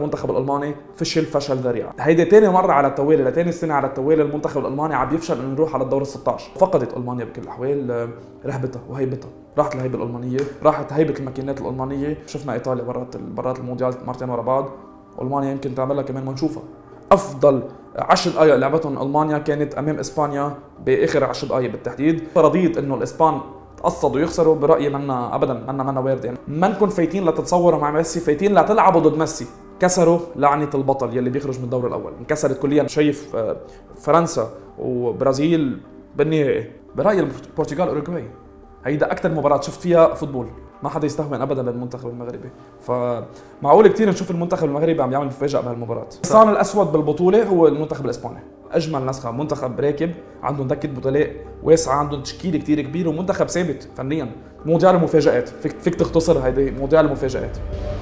المنتخب الالماني فشل فشل ذريع. هيدي ثاني مره على التوالي، لثاني سنه على التوالي المنتخب الالماني عم يفشل انه يروح على الدور ال 16. فقدت المانيا بكل الاحوال رهبتها وهيبتها، راحت الهيبه الالمانيه، راحت هيبه الماكينات الالمانيه. شفنا ايطاليا برات المونديال مرتين ورا بعض، والمانيا يمكن تعملها كمان ما نشوفها. افضل 10 دقائق لعبتهم المانيا كانت امام اسبانيا باخر 10 دقائق بالتحديد. فرضيه انه الاسبان تقصدوا يخسروا برايي منا ابدا منا وارد. يعني ما نكون فايتين لتتصوروا مع ميسي، فايتين لتلعبوا ضد ميسي. كسروا لعنه البطل يلي بيخرج من الدور الاول، انكسرت كليا. شايف فرنسا وبرازيل بالنهائي. برايي البرتغال اوروغواي هيدا اكثر مباراه شفت فيها فوتبول، ما حدا يستهون ابدا بالمنتخب المغربي. فمعقول كثير نشوف المنتخب المغربي عم يعمل مفاجاه بهالمباراه. الحصان الاسود بالبطوله هو المنتخب الاسباني، اجمل نسخه، منتخب راكب، عندهم دكه بطلاء واسعه، عندهم تشكيله كثير كبير، ومنتخب ثابت فنيا. مونديال المفاجات، فيك تختصر هيدي مونديال المفاجات.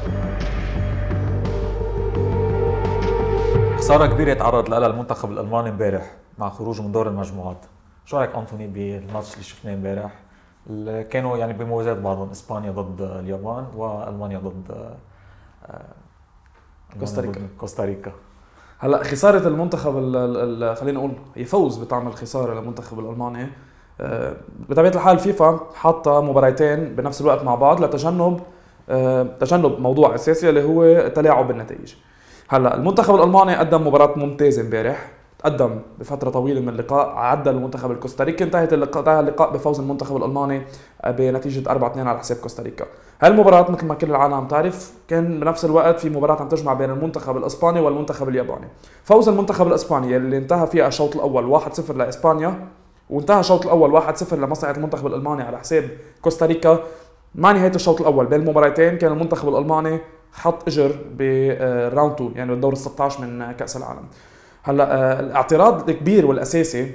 خساره كبيره تعرض لها المنتخب الالماني امبارح مع خروجه من دور المجموعات. شو رايك انطوني بالماتش اللي شفناه امبارح؟ كانوا يعني بموازاة بعضهم، اسبانيا ضد اليابان والمانيا ضد كوستاريكا. هلا خساره المنتخب خلينا نقول هي فوز بتعمل خساره للمنتخب الالماني. بطبيعه الحال فيفا حاطه مباراتين بنفس الوقت مع بعض لتجنب موضوع اساسي اللي هو تلاعب بالنتائج. هلا المنتخب الالماني قدم مباراه ممتازه امبارح، تقدم بفتره طويله من اللقاء، عدى المنتخب الكوستاريكي، انتهى اللقاء بفوز المنتخب الالماني بنتيجه 4-2 على حساب كوستاريكا. هالمباراه مثل ما كل العالم عم تعرف كان بنفس الوقت في مباراه عم تجمع بين المنتخب الاسباني والمنتخب الياباني. فوز المنتخب الاسباني اللي انتهى فيها الشوط الاول 1-0 لاسبانيا، وانتهى الشوط الاول 1-0 لمصلحه المنتخب الالماني على حساب كوستاريكا. مع نهايه الشوط الاول بين المباراتين كان المنتخب الالماني حط اجر براوند 2، يعني بالدور ال 16 من كاس العالم. هلا الاعتراض الكبير والاساسي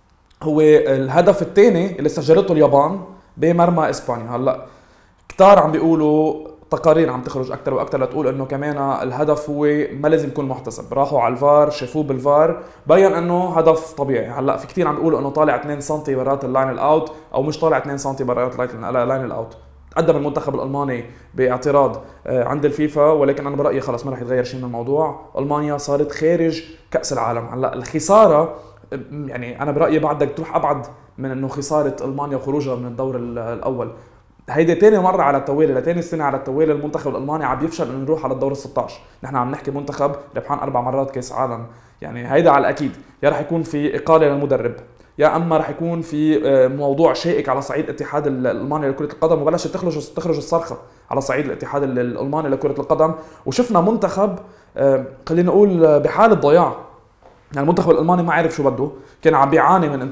هو الهدف الثاني اللي سجلته اليابان بمرمى اسبانيا. هلا كتار عم بيقولوا، تقارير عم تخرج اكثر واكثر لتقول انه كمان الهدف هو ما لازم يكون محتسب، راحوا على الفار شافوه بالفار بين انه هدف طبيعي. هلا في كثير عم بيقولوا انه طالع 2 سم برات اللاين الاوت او مش طالع 2 سم برات اللاين الاوت. قدم المنتخب الالماني باعتراض عند الفيفا، ولكن انا برايي خلص ما راح يتغير شيء من الموضوع. المانيا صارت خارج كاس العالم. هلا الخساره يعني انا برايي بعدك تروح ابعد من انه خساره المانيا وخروجها من الدور الاول. هيدي ثاني مره على التوالي، لثاني سنه على التوالي المنتخب الالماني عم يفشل انه يروح على الدور ال 16. نحن عم نحكي منتخب ربحان 4 مرات كاس عالم، يعني هيدا على الاكيد يا راح يكون في اقاله للمدرب، يا اما راح يكون في موضوع شائك على صعيد الاتحاد الالماني لكره القدم، وبلشت تخرج الصرخه على صعيد الاتحاد الالماني لكره القدم. وشفنا منتخب خلينا نقول بحاله ضياع. يعني المنتخب الالماني ما عرف شو بده، كان عم بيعاني من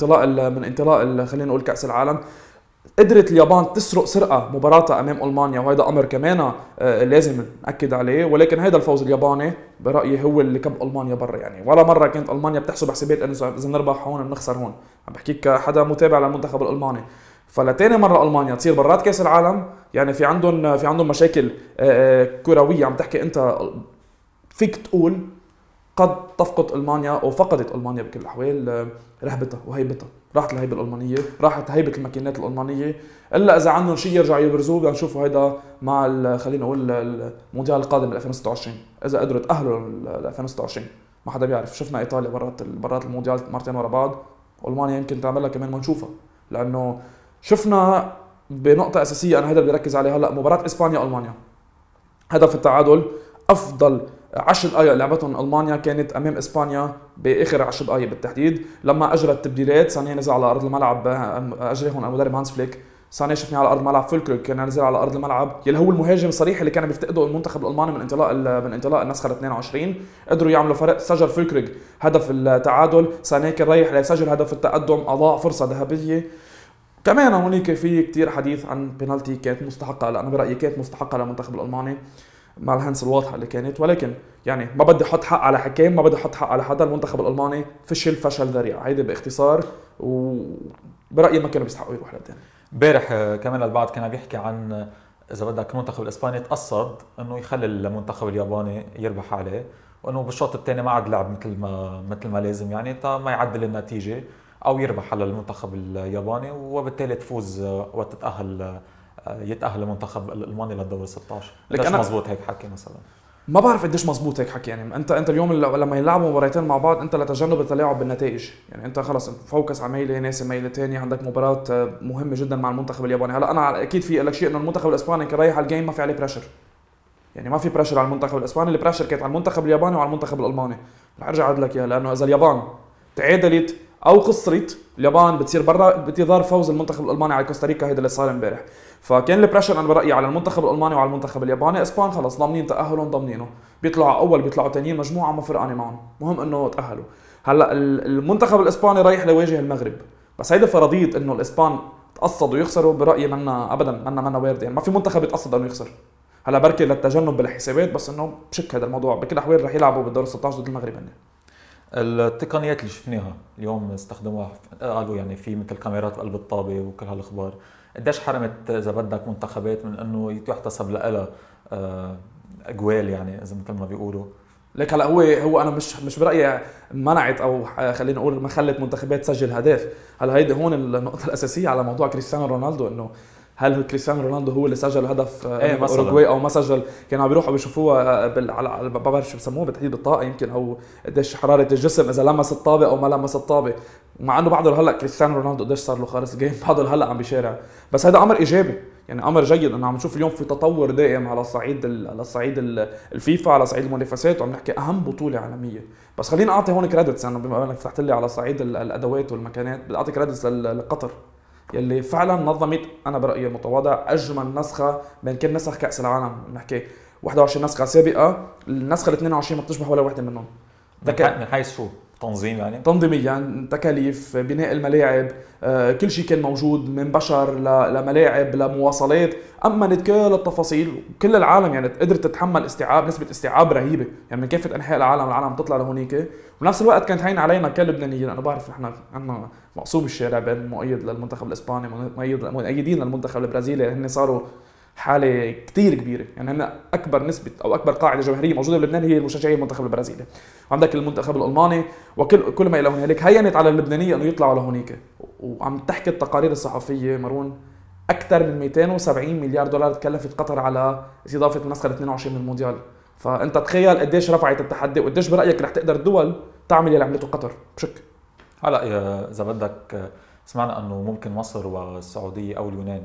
انطلاق خلينا نقول كاس العالم. قدرت اليابان تسرق سرقه مباراتها امام المانيا، وهذا امر كمان لازم ناكد عليه. ولكن هذا الفوز الياباني برايي هو اللي كب المانيا برا. يعني ولا مره كانت المانيا بتحسب حسابات انه اذا نربح هون بنخسر هون. عم بحكيك كحدا متابع للمنتخب الالماني. فلتاني مره المانيا تصير برات كاس العالم، يعني في عندهم مشاكل كرويه. عم تحكي انت فيك تقول قد تفقد المانيا او فقدت المانيا بكل الاحوال رهبتها وهيبتها، راحت الهيبه الالمانيه، راحت هيبه الماكينات الالمانيه. الا اذا عندهم شيء يرجعوا يبرزوه بدنا نشوفه هيدا مع خلينا نقول المونديال القادم 2026 اذا قدروا يتاهلوا ل 2026. ما حدا بيعرف. شفنا ايطاليا برات المونديال مرتين ورا بعض، والمانيا يمكن تعملها كمان ما نشوفها، لانه شفنا بنقطه اساسيه انا هذا اللي بركز عليها هلا. مباراه اسبانيا المانيا هدف التعادل، افضل 10 دقائق لعبتهم المانيا كانت امام اسبانيا باخر 10 دقائق بالتحديد. لما اجرت تبديلات سانيه نزل على ارض الملعب، اجريهم المدرب هانس فليك. سانيه شفناه على ارض الملعب، فولكروغ كان نزل على ارض الملعب يلي هو المهاجم الصريح اللي كان بيفتقده المنتخب الالماني من انطلاق النسخه 22. قدروا يعملوا فرق، سجل فولكروغ هدف التعادل، سانيه كان رايح ليسجل هدف التقدم، اضاع فرصه ذهبيه. كمان هونيك في كثير حديث عن بينالتي كانت مستحقه، انا برايي كانت مستحقه للمنتخب الالماني مع الهنس الواضحه اللي كانت. ولكن يعني ما بدي احط حق على حكام، ما بدي احط حق على حدا. المنتخب الالماني فشل فشل ذريع، هيدي باختصار. وبرايي ما كانوا بيستحقوا يروحوا للثاني. امبارح كمان البعض كان بيحكي عن اذا بدك المنتخب الاسباني تقصد انه يخلي المنتخب الياباني يربح عليه، وانه بالشوط الثاني ما عاد لعب مثل ما لازم، يعني تا ما يعدل النتيجه او يربح على المنتخب الياباني، وبالتالي تفوز وتتاهل يتاهل المنتخب الالماني للدور 16. ليش مزبوط هيك حكي مثلا؟ ما بعرف قديش مزبوط هيك حكي. يعني انت اليوم لما يلعبوا مباراتين مع بعض انت لتجنب التلاعب بالنتائج، يعني انت خلص فوكس على ميله ناسي ميله ثانيه، عندك مباراه مهمه جدا مع المنتخب الياباني. هلا انا اكيد في لك شيء انه المنتخب الاسباني كان رايح على الجيم ما في عليه بريشر، يعني ما في بريشر على المنتخب الاسباني، البريشر كانت على المنتخب الياباني وعلى المنتخب الالماني. رح ارجع اعيد لك اياها، لانه اذا اليابان تعادلت او خسرت اليابان بتصير برا بانتظار فوز المنتخب الالماني على كوستاريكا، هيدا اللي صار امبارح. فكان البريشر انا برايي على المنتخب الالماني وعلى المنتخب الياباني. اسبان خلص ضامنين تاهلهم، ضامنينه بيطلعوا اول بيطلعوا ثانيين مجموعه ما فرقانه معهم، مهم انه تاهلوا. هلا المنتخب الاسباني رايح ليواجه المغرب، بس هيدا فرضيه انه الاسبان تقصدوا يخسروا برايي منا ابدا منا وارده، يعني ما في منتخب يتقصد انه يخسر. هلا بركي للتجنب بالحسابات، بس انه بشك هذا الموضوع بكل الاحوال رح يلعبوا بالدور 16 ضد المغرب هن. التقنيات اللي شفناها اليوم استخدموها، قالوا يعني في مثل كاميرات بقلب الطابه وكل هالاخبار، قديش حرمت اذا بدك منتخبات من انه يحتسب لها اجوال، يعني اذا مثل ما بيقولوا؟ لك هلا هو انا مش برايي منعت او خلينا نقول ما خلت منتخبات تسجل هدف. هلا هيدي هون النقطه الاساسيه على موضوع كريستيانو رونالدو، انه هل كريستيانو رونالدو هو اللي سجل هدف اوروغواي او ما سجل؟ كانوا عم بيروحوا بيشوفوها على ما بعرف شو بسموه بتحديد بالطاقه يمكن، او قديش حراره الجسم اذا لمس الطابه او ما لمس الطابه. مع انه بعده هلا كريستيانو رونالدو قديش صار له خالص الجيم، بعده هلا عم بيشارع، بس هذا امر ايجابي، يعني امر جيد انه عم نشوف اليوم في تطور دائم على صعيد الفيفا، على صعيد المنافسات، وعم نحكي اهم بطوله عالميه. بس خليني اعطي هون كريدتس، يعني بما انك فتحت لي على صعيد الادوات والمكانات، بدي اعطي كريدتس لقطر يلي فعلا نظمت انا برايي المتواضع اجمل نسخه بين كل نسخ كاس العالم. بنحكي 21 نسخه سابقه، النسخه ال 22 ما بتشبه ولا وحده منهم. من حيث شو؟ تنظيم يعني؟ تنظيميا، تكاليف، بناء الملاعب، كل شيء كان موجود من بشر لملاعب لمواصلات، امنت كل التفاصيل. كل العالم يعني قدرت تتحمل نسبه استيعاب رهيبه، يعني من كافه انحاء العالم تطلع لهونيك. وبنفس الوقت كانت هين علينا كلبنانيين، انا بعرف نحن عندنا مقصوب الشارع بين مؤيد للمنتخب الاسباني مؤيدين للمنتخب البرازيلي، هن صاروا حاله كثير كبيره، يعني هن اكبر نسبه او اكبر قاعده جماهيريه موجوده بلبنان هي المشجعين المنتخب البرازيلي. وعندك المنتخب الالماني وكل ما الى هنالك، هينت على اللبنانيه انه يطلعوا لهونيك. وعم تحكي التقارير الصحفيه مارون اكثر من 270 مليار دولار تكلفت قطر على استضافه النسخه ال 22 من المونديال. فانت تخيل قديش رفعت التحدي، وقديش برايك رح تقدر الدول تعمل اللي عملته قطر بشك. هلا اذا بدك سمعنا انه ممكن مصر والسعوديه او اليونان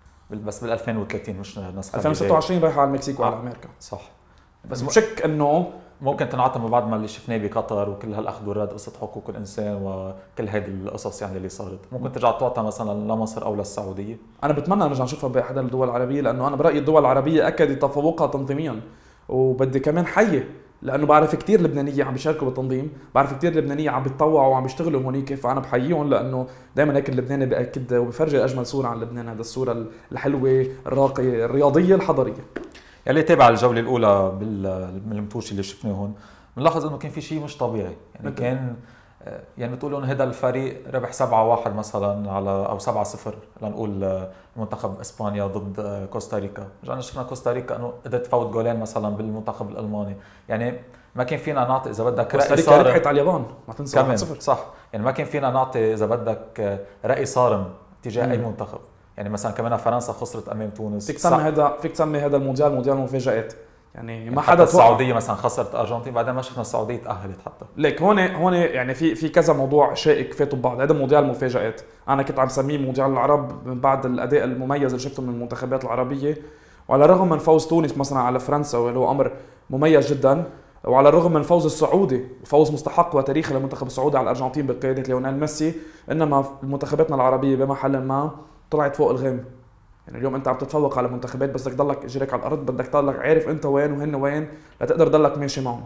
بس بال 2030 مش نسخه 2026 رايحه على المكسيك وعلى امريكا، صح. بس بشك انه ممكن تنعطى من بعد ما اللي شفناه بقطر وكل هالاخذ والرد، قصه حقوق الانسان وكل هذه القصص يعني اللي صارت، ممكن ترجع تعطى مثلا لمصر او للسعوديه. انا بتمنى نرجع نشوفها باحد الدول العربيه، لانه انا برايي الدول العربيه اكدت تفوقها تنظيميا. وبدي كمان حيه، لانه بعرف كثير لبنانيه عم بيشاركوا بالتنظيم، بعرف كثير لبنانيه عم بيتطوعوا وعم بيشتغلوا هونيك، فانا بحييهم، لانه دائما هيك اللبناني بياكد وبفرجي اجمل صوره عن لبنان، هذا الصوره الحلوه الراقيه الرياضيه الحضاريه. يلي تابع الجوله الاولى بالمنتوش اللي شفناه هون، بنلاحظ انه كان في شيء مش طبيعي، يعني كان يعني بتقولوا انه هذا الفريق ربح 7-1 مثلا على او 7-0 لنقول منتخب اسبانيا ضد كوستاريكا، رجعنا شفنا كوستاريكا انه قدرت تفوت جولين مثلا بالمنتخب الالماني، يعني ما كان فينا نعطي اذا بدك كوستاريكا ربحت على اليابان ما تنسى كمان 1-0 صح، يعني ما كان فينا نعطي اذا بدك راي صارم تجاه اي منتخب، يعني مثلا كمان فرنسا خسرت امام تونس، فيك تسمي هذا مونديال مفاجآت، يعني ما حدا السعوديه مثلا خسرت ارجنتين بعدين ما شفنا السعوديه تاهلت حتى. ليك هون يعني في كذا موضوع شائك فاتوا ببعض، هذا مونديال مفاجآت، انا كنت عم سميه مونديال العرب من بعد الاداء المميز اللي شفته من المنتخبات العربيه. وعلى الرغم من فوز تونس مثلا على فرنسا واللي هو امر مميز جدا، وعلى الرغم من فوز السعودي وفوز مستحق وتاريخي للمنتخب السعودي على الارجنتين بقياده ليونيل ميسي، انما منتخباتنا العربيه بمحل ما طلعت فوق الغيم. يعني اليوم انت عم تتفوق على منتخبات بس بدك تضلك اجريك على الارض، بدك تضلك عارف انت وين وهن وين لتقدر تضلك ماشي معهم.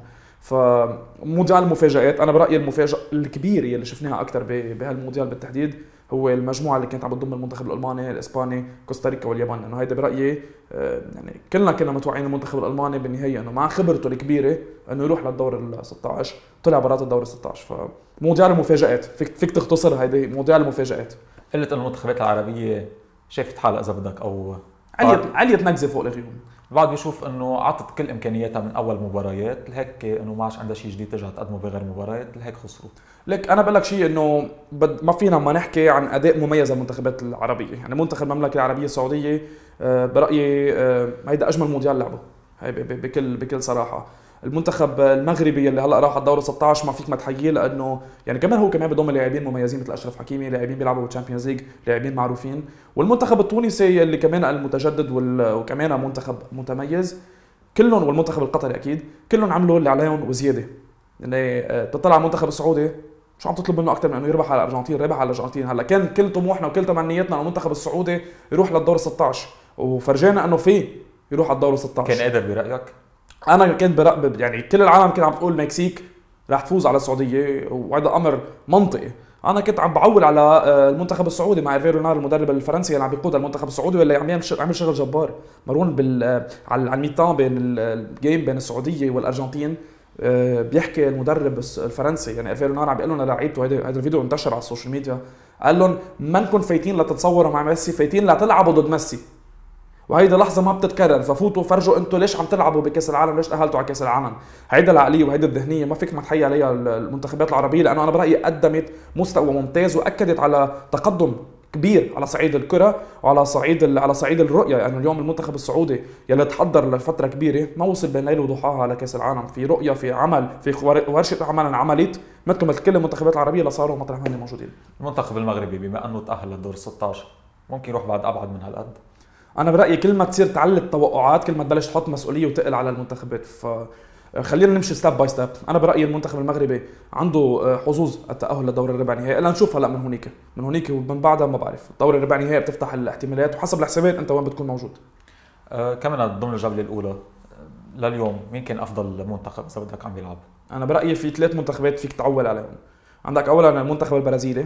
فمونديال المفاجآت، انا برايي المفاجاه الكبيره اللي شفناها اكثر بهالمونديال بالتحديد هو المجموعه اللي كانت عم بتضم المنتخب الالماني، الاسباني، كوستاريكا واليابان، لانه هيدا برايي يعني كلنا كنا متوقعين المنتخب الالماني بالنهايه انه مع خبرته الكبيره انه يروح للدور ال 16، طلع برات الدور ال 16. فمونديال المفاجآت فيك تختصر هيدي مونديال المفاجآت. قلت المنتخبات العربيه شافت حالها اذا بدك او عليت نكزه فوق الغيوم، بعد بيشوف انه عطت كل امكانياتها من اول مباريات، لهيك انه ما عادش عندها شيء جديد ترجع تقدمه بغير مباريات، لهيك خسروا. لك انا بقول لك شيء انه ما فينا ما نحكي عن اداء مميز للمنتخبات العربيه، يعني منتخب المملكه العربيه السعوديه برايي هيدا اجمل مونديال لعبه، هي بكل صراحه. المنتخب المغربي اللي هلا راح على الدور 16 ما فيك ما تحييه، لانه يعني كمان هو كمان بضم لاعبين مميزين مثل اشرف حكيمي، لاعبين بيلعبوا بالتشامبيونز ليج، لاعبين معروفين. والمنتخب التونسي اللي كمان المتجدد وكمان منتخب متميز كلهم، والمنتخب القطري اكيد كلهم عملوا اللي عليهم وزياده. يعني تطلع على المنتخب السعودي شو عم تطلب منه اكثر من انه يربح على الارجنتين؟ ربح على الارجنتين. هلا كان كل طموحنا وكل تمنياتنا انه المنتخب السعودي يروح للدور 16 وفرجينا انه فيه يروح على الدور 16. كان قادر برايك؟ انا كنت براقب، يعني كل العالم كانت عم تقول المكسيك رح تفوز على السعوديه وهذا امر منطقي. انا كنت عم بعول على المنتخب السعودي مع ايفي رونار المدرب الفرنسي اللي عم بيقود المنتخب السعودي واللي عم يعمل شغل جبار. مروان على الميتان بين الجيم بين السعوديه والارجنتين بيحكي المدرب الفرنسي، يعني ايفي رونار عم بيقول لهم للاعيبته، هذا الفيديو انتشر على السوشيال ميديا، قال لهم ما نكون فايتين لتتصوروا مع ميسي، فايتين لتلعبوا ضد ميسي، وهيدا لحظه ما بتتكرر، ففوتوا فرجوا انتم ليش عم تلعبوا بكاس العالم، ليش تاهلتوا على كاس العالم. هيدا العقليه وهيدا الذهنيه ما فيك ما تحيي عليها المنتخبات العربيه، لانه انا برايي قدمت مستوى ممتاز واكدت على تقدم كبير على صعيد الكره وعلى صعيد الرؤيه. يعني اليوم المنتخب السعودي يلي تحضر لفتره كبيره ما وصل بين ليل وضحاها على كاس العالم، في رؤيه، في عمل، في ورشه عمل انعملت مثل كل المنتخبات العربيه اللي صاروا مطرح ما موجودين. المنتخب المغربي بما انه تاهل للدور 16 ممكن يروح بعد ابعد من هالقد؟ انا برايي كل ما تصير تعلي التوقعات كل ما تبلش تحط مسؤوليه وتقل على المنتخبات، فخلينا نمشي ستيب باي ستيب. انا برايي المنتخب المغربي عنده حظوظ التاهل لدور الربع النهائي، الا نشوف هلا من هونيك ومن بعدها ما بعرف. دور الربع النهائي بتفتح الاحتمالات وحسب الحسابات انت وين بتكون موجود. كمان ضمن الجوله الاولى لليوم مين كان افضل منتخب اذا بدك عم بيلعب؟ انا برايي في 3 منتخبات فيك تعول عليهم. عندك اولا المنتخب البرازيلي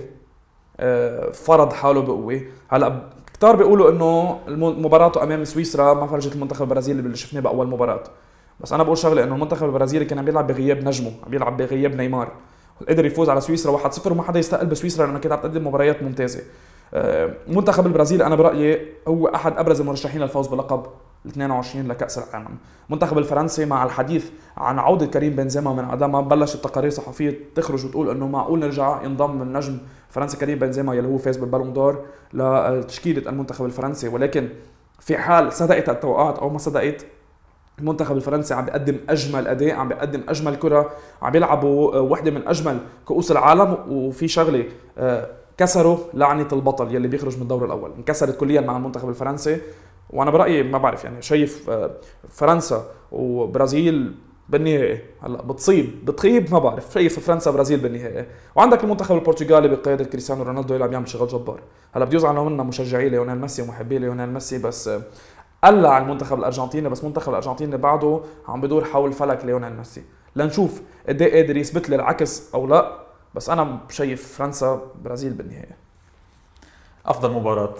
فرض حاله بقوه. هلا كتار بيقولوا انه مباراته امام سويسرا ما فرجت المنتخب البرازيلي اللي شفناه باول مباراه، بس انا بقول شغله انه المنتخب البرازيلي كان عم بيلعب بغياب نجمه، عم بيلعب بغياب نيمار، قدر يفوز على سويسرا 1-0 وما حدا يستقل بسويسرا لانه كانت عم تقدم مباريات ممتازه. منتخب البرازيل انا برايي هو احد ابرز المرشحين للفوز بلقب 22 لكاس العالم. المنتخب الفرنسي مع الحديث عن عوده كريم بنزيما من عدمها بلشت تقارير صحفيه تخرج وتقول انه معقول نرجع ينضم النجم الفرنسي كريم بنزيما يلي هو فاز بالبالون دور لتشكيله المنتخب الفرنسي. ولكن في حال صدقت التوقعات او ما صدقت، المنتخب الفرنسي عم بيقدم اجمل اداء، عم بيقدم اجمل كره، عم بيلعبوا وحده من اجمل كؤوس العالم. وفي شغله كسروا لعنه البطل يلي بيخرج من الدور الاول، انكسرت كليا مع المنتخب الفرنسي. وانا برايي ما بعرف، يعني شايف فرنسا وبرازيل بالنهائي، هلا بتخيب ما بعرف، شايف فرنسا برازيل بالنهائي. وعندك المنتخب البرتغالي بقياده كريستيانو رونالدو اللي عم يعمل شغل جبار. هلا بده يزعلوا منا مشجعي ليونيل ميسي ومحبي ليونيل ميسي، بس قلع المنتخب الارجنتيني، بس منتخب الارجنتين بعده عم بدور حول فلك ليونيل ميسي، لنشوف قد ايه قادر يثبت لي العكس او لا. بس انا شايف فرنسا برازيل بالنهائي. افضل مباراه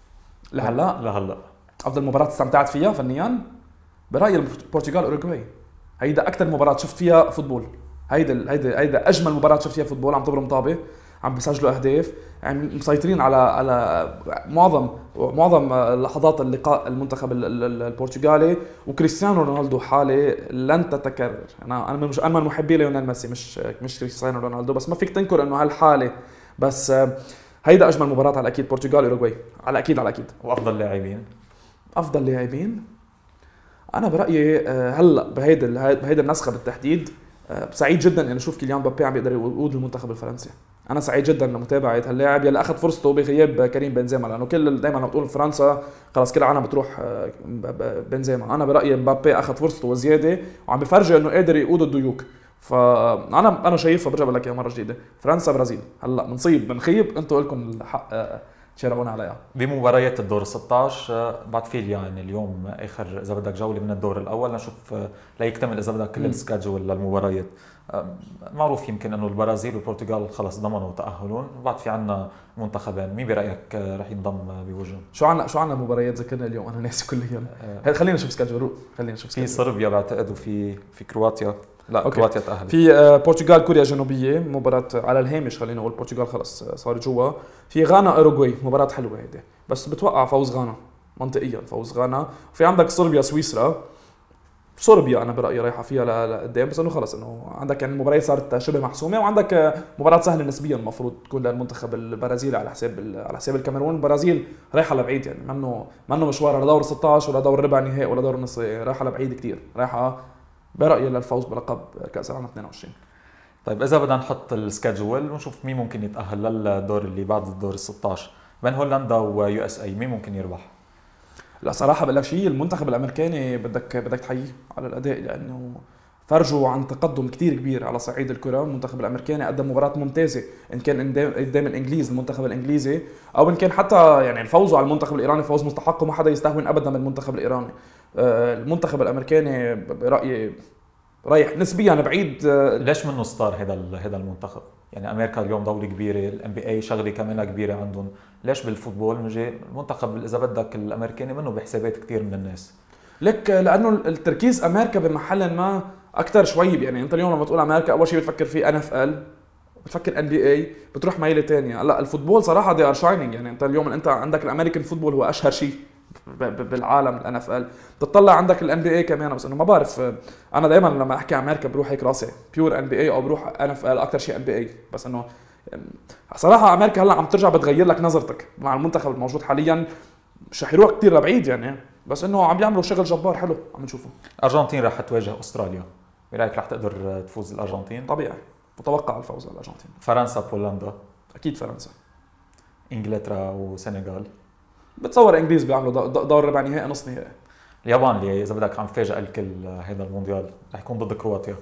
لهلا افضل مباراه استمتعت فيها فنيا برايي البرتغال اوروغواي. هيدا اكثر مباراه شفت فيها فوتبول، هيدا اجمل مباراه شفت فيها فوتبول. عم تبرم طابه، عم بيسجلوا اهداف، يعني مسيطرين على معظم لحظات اللقاء المنتخب البرتغالي. وكريستيانو رونالدو حاله لن تتكرر. انا من محبي ليونيل ميسي، مش كريستيانو رونالدو، بس ما فيك تنكر انه هالحاله. بس هيدا اجمل مباراه على اكيد، برتغال اوروغواي على اكيد. وافضل لاعبين انا برايي هلا بهيدا النسخه بالتحديد سعيد جدا اني اشوف كيليان مبابي عم بيقدر يقود المنتخب الفرنسي. انا سعيد جدا لمتابعه هاللاعب يلي اخذ فرصته بغياب كريم بنزيما، لانه دائما عم بتقول فرنسا خلص كل العالم بتروح بنزيما. انا برايي مبابي اخذ فرصته وزياده وعم بفرجي انه قادر يقود الديوك. فانا شايفها، برجع بقول لك مره جديده، فرنسا برازيل. هلا بنخيب انتم لكم الحق تشارعونا عليها. بمباريات الدور 16 بعد في يعني اليوم اخر اذا بدك جوله من الدور الاول نشوف ليكتمل اذا بدك كل السكادجول للمباريات. معروف يمكن انه البرازيل والبرتغال خلص ضمنوا تاهلون، بعد في عنا منتخبين، مين برايك رح ينضم بوجههم؟ شو عنا مباريات ذكرنا اليوم؟ انا ناسي كليا. خلينا نشوف سكادجول. في صربيا بعتقد وفي كرواتيا. لا أوكي. كرواتيا تاهلت. في برتغال كوريا الجنوبيه، مباراه على الهامش، خلينا نقول البرتغال خلص صارت جوا. في غانا اوروغواي، مباراه حلوه هيدي، بس بتوقع فوز غانا منطقيا، فوز غانا. وفي عندك صربيا سويسرا صربيا انا برايي رايحه فيها لقدام، بس انه خلص انه عندك يعني المباراه صارت شبه محسومه، وعندك مباراه سهله نسبيا المفروض تكون للمنتخب البرازيلي على حساب الكاميرون. البرازيل رايحه لبعيد، يعني منه مشوار لدور 16 ولا دور ربع نهائي ولا دور نص، رايحه لبعيد كثير، رايحه برايي للفوز بلقب كاس العالم 22. طيب اذا بدنا نحط السكادجول ونشوف مين ممكن يتاهل للدور اللي بعد الدور ال 16 بين هولندا ويو اس اي، مين ممكن يربح؟ لا صراحه بقول لك شيء، المنتخب الامريكاني بدك تحييه على الاداء، لانه فرجوا عن تقدم كتير كبير على صعيد الكره. المنتخب الامريكاني قدم مباراه ممتازه، ان كان قدام الانجليز المنتخب الانجليزي، او ان كان حتى يعني الفوز على المنتخب الايراني فوز مستحق وما حدا يستهون ابدا من المنتخب الايراني. المنتخب الامريكاني برايي رايح نسبيا بعيد. ليش منه ستار هذا المنتخب؟ يعني امريكا اليوم دوله كبيره، الام بي اي شغله كمان كبيره عندهم، ليش بالفوتبول نجي المنتخب اذا بدك الامريكاني منه بحسابات كثير من الناس؟ لك لانه التركيز امريكا بمحل ما اكثر شوي، يعني انت اليوم لما تقول امريكا اول شيء بتفكر فيه ان اف ال، بتفكر ان بي اي، بتروح ميله ثانيه. لا الفوتبول صراحه دي ار شاينينج، يعني انت اليوم انت عندك الامريكان فوتبول هو اشهر شيء بالعالم، الان اف ال، بتطلع عندك الان بي اي كمان، بس انه ما بعرف، انا دائما لما احكي امريكا بروح هيك راسي بيور ان بي اي او بروح ان اف ال، اكثر شيء ان بي اي. بس انه صراحه امريكا هلا عم ترجع بتغير لك نظرتك مع المنتخب الموجود حاليا، مش رح يروح كثير لبعيد يعني، بس انه عم بيعملوا شغل جبار حلو عم نشوفه. الارجنتين رح تواجه استراليا، برايك رح تقدر تفوز الارجنتين؟ طبيعي، متوقع الفوز على الارجنتين. فرنسا بولندا؟ اكيد فرنسا. انجلترا وسنغال؟ بتصور انجليز بيعملوا دور ربع نهائي نص نهائي. اليابان اللي اذا بدك عم تفاجئ الكل هذا المونديال رح يكون ضد كرواتيا.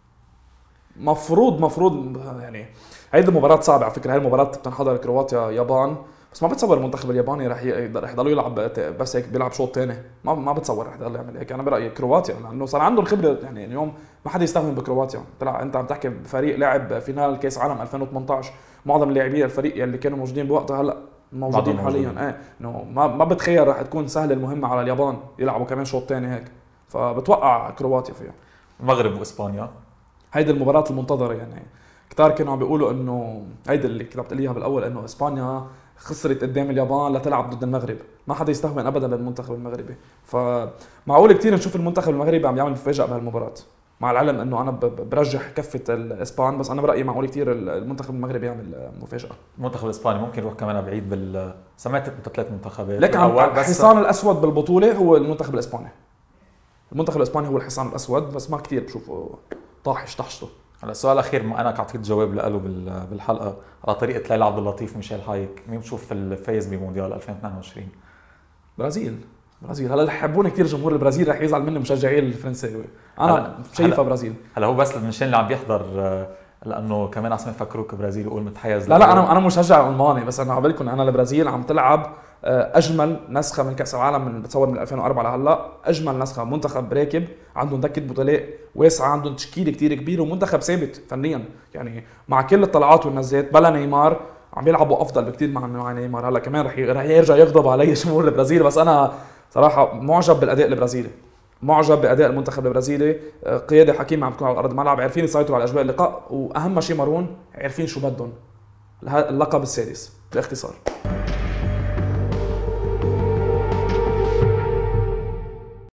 مفروض يعني هيدي مباراة صعبة على فكرة، هاي المباراة بتنحضر كرواتيا يابان، بس ما بتصور المنتخب الياباني رح يضل يلعب بس هيك بيلعب شوط ثاني، ما بتصور رح يضل يعمل هيك. انا برايي كرواتيا لانه صار عندهم خبرة، يعني اليوم ما حدا يستهون بكرواتيا. طلع انت عم تحكي بفريق لعب فينال كاس عالم 2018، معظم اللاعبين الفريق اللي كانوا موجودين بوقتها هلا موجودين حاليا. انه ما بتخيل رح تكون سهله المهمه على اليابان يلعبوا كمان شوط ثاني هيك، فبتوقع كرواتيا فيها. المغرب واسبانيا؟ هيدي المباراة المنتظرة، يعني كتار كانوا عم بيقولوا انه هيدي اللي كتبت لي اياها بالاول، انه اسبانيا خسرت قدام اليابان لتلعب ضد المغرب، ما حدا يستهون ابدا بالمنتخب المغربي، فمعقول كثير نشوف المنتخب المغربي عم يعمل مفاجأة بهالمباراة، مع العلم انه انا برجح كفة الاسبان، بس انا برايي معقول كثير المنتخب المغربي يعمل مفاجأة. المنتخب الاسباني ممكن يروح كمان بعيد سمعت انه 3 منتخبات، لكن الحصان الاسود بالبطولة هو المنتخب الاسباني. المنتخب الاسباني هو الحصان الاسود، بس ما كثير بشوفه طحشته. هلا السؤال الاخير، ما انا اعطيت جواب له بالحلقه على طريقه ليلى عبد اللطيف وميشيل هايك، مين بتشوف الفايز بمونديال 2022؟ برازيل. هلا رح يحبوني كثير جمهور البرازيل، رح يزعل مني مشجعي الفرنساوي، انا شايفها برازيل. هلا هو بس منشان اللي عم بيحضر، لانه كمان عم يفكروك برازيل ويقول متحيز. لا انا مشجع الماني، بس انا عبالكم انا البرازيل عم تلعب اجمل نسخه من كاس العالم من بتصور من 2004 لهلا، اجمل نسخه، منتخب راكب، عندهم دكه بطولات واسعه، عندهم تشكيله كتير كبير، ومنتخب ثابت فنيا، يعني مع كل الطلعات والنزات بلا نيمار عم يلعبوا افضل بكتير مع نيمار. هلا كمان رح يرجع يغضب علي جمهور البرازيل، بس انا صراحه معجب بالاداء البرازيلي، معجب باداء المنتخب البرازيلي. قياده حكيمه عم تكون على ارض الملعب، عارفين يسيطروا على اجواء اللقاء، واهم شيء مارون عارفين شو بدهم، اللقب السادس باختصار.